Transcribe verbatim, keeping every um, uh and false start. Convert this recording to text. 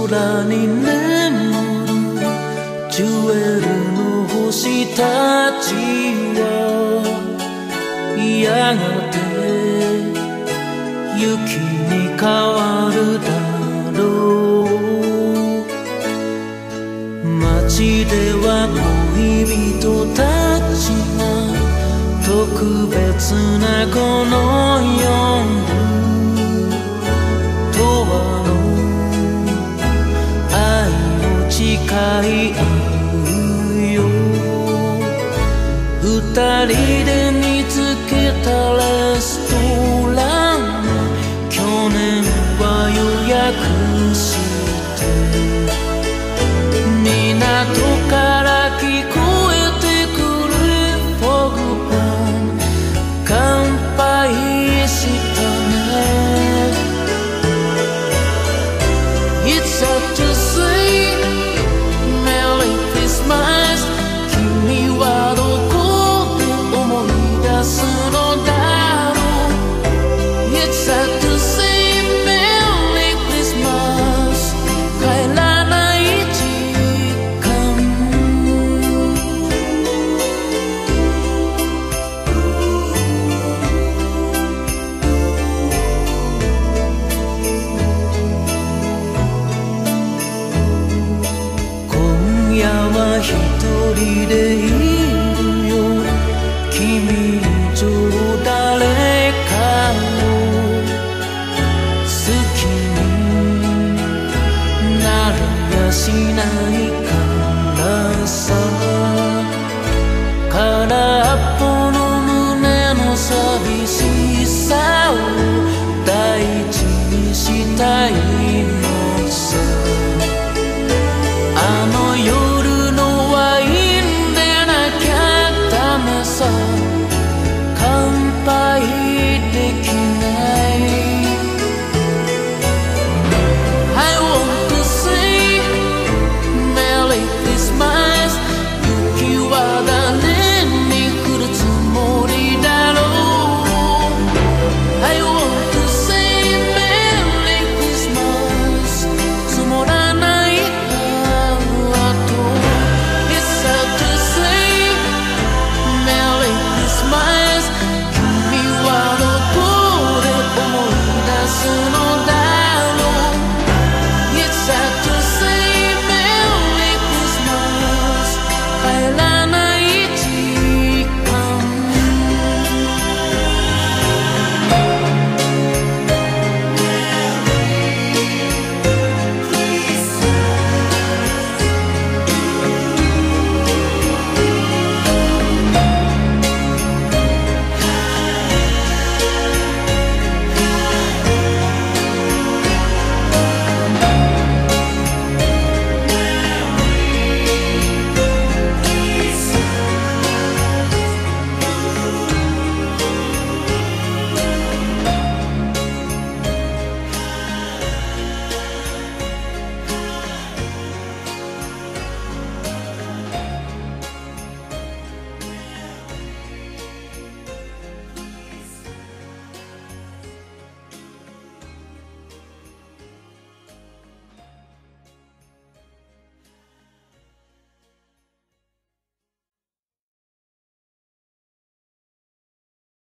空に眠るジュエルの星たちはやがて雪に変わるだろう。街では恋人たちが特別なこの夜誓い合うよ。二人で見つけたレストラン、去年は予約して港から聞こえてくるフォグパン、乾杯したね。 It's hard to say君はどこで思い出すのだろう。 It's hard to say Merry Christmas 帰らない時間。今夜は一人でいるよ。君以上誰かを好きになれやしない